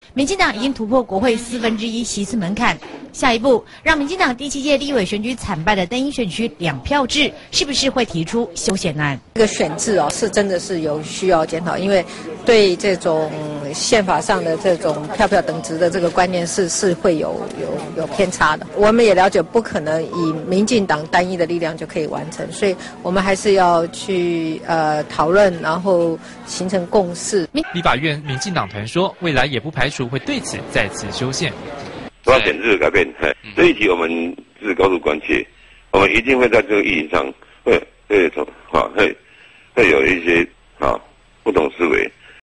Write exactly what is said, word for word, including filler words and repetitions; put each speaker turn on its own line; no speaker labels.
民进党已经突破国会四分之一席次门槛，下一步让民进党第七届立委选举惨败的灯英选区两票制，是不是会提出修宪案？
这个选制哦，是真的是有需要检讨，因为对这种宪法上的这种票票等值的这个观念是是会有有有偏差的。我们也了解，不可能以民进党单一的力量就可以完成，所以我们还是要去呃讨论，然后形成共识。
立法院民进党团说，未来也不排除会对此再次修宪。
多少选制的改变，这一题我们是高度关切，我们一定会在这个议题上会会从啊会会有一些啊不同思维。